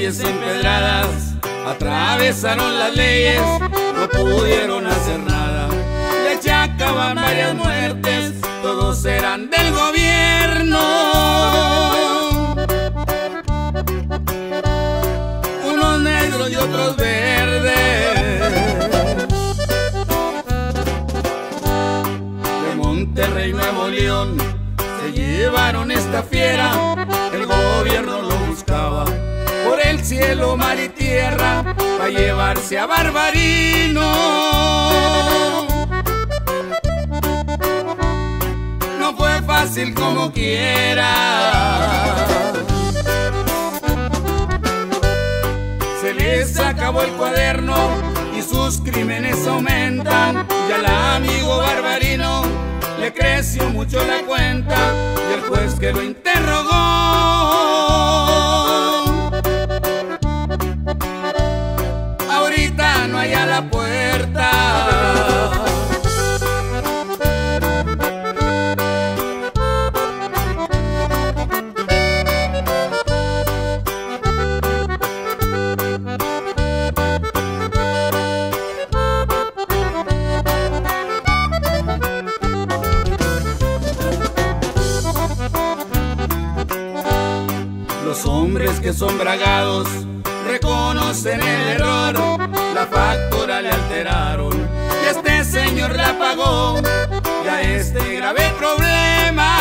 calles empedradas, atravesaron las leyes, no pudieron hacer nada. Le achacaban varias muertes, todos eran del gobierno. Unos negros y otros verdes. De Monterrey, Nuevo León, se llevaron esta fiera, el gobierno lo buscaba por el cielo, mar y tierra, para llevarse a Barbarino. No fue fácil como quiera, se les acabó el cuaderno y sus crímenes aumentan. Y al amigo Barbarino le creció mucho la cuenta y el juez que lo interrogó ahorita no hay a la puerta. Los hombres que son bragados reconocen el error, la factura le alteraron y este señor la pagó. Y a este grave problema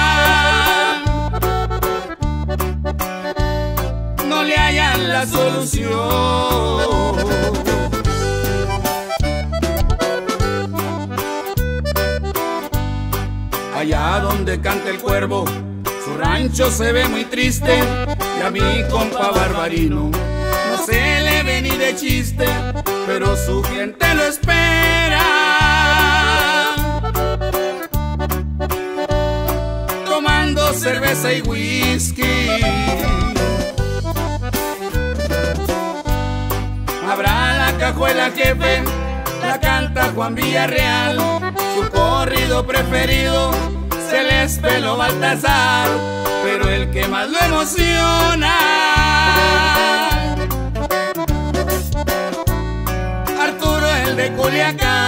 no le hallan la solución. Allá donde canta el cuervo, su rancho se ve muy triste y a mi compa Barbarino no se le ve ni de chiste, pero su gente lo espera. Tomando cerveza y whisky, habrá la cajuela jefe, la canta Juan Villarreal, su corrido preferido se les peló Baltasar, pero el que más lo emociona, Arturo el de Culiacán.